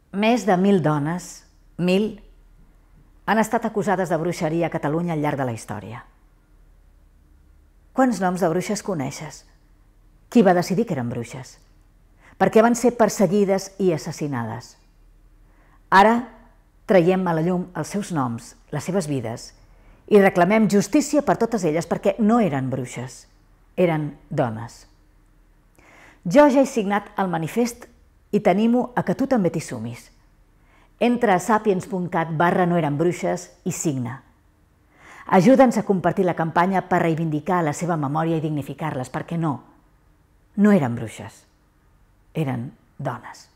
Més de 1.000 dones, 1.000, han estat acusades de bruixeria a Catalunya al llarg de la història. Quants noms de bruixes coneixes? Qui va decidir que eren bruixes? Per què van ser perseguides i assassinades? Ara traiem a la llum els seus noms, les seves vides, i reclamem justícia per totes elles perquè no eren bruixes, eren dones. Jo ja he signat el manifest i t'animo a que tu també t'hi sumis. Entra a sapiens.cat/noerenbruixes i signa. Ajuda'ns a compartir la campanya per reivindicar la seva memòria i dignificar-les, perquè no eren bruixes, eren dones.